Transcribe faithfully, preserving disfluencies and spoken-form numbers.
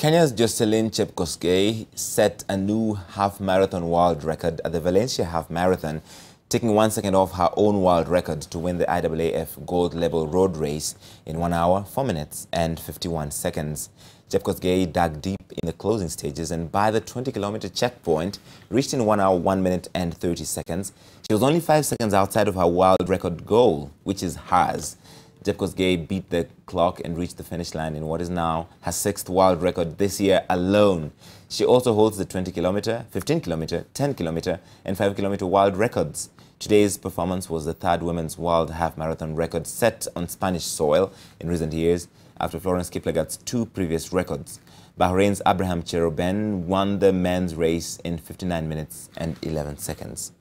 Kenya's Joyciline Jepkosgei set a new half marathon world record at the Valencia Half Marathon, taking one second off her own world record to win the I A A F Gold Label road race in one hour, four minutes and fifty-one seconds. Jepkosgei dug deep in the closing stages and by the twenty kilometer checkpoint reached in one hour, one minute and thirty seconds. She was only five seconds outside of her world record goal, which is hers. Jepkosgei beat the clock and reached the finish line in what is now her sixth world record this year alone. She also holds the twenty kilometer, fifteen kilometer, ten kilometer and five kilometer world records. Today's performance was the third women's world half marathon record set on Spanish soil in recent years after Florence Kiplagat's two previous records. Bahrain's Cheroben won the men's race in fifty-nine minutes and eleven seconds.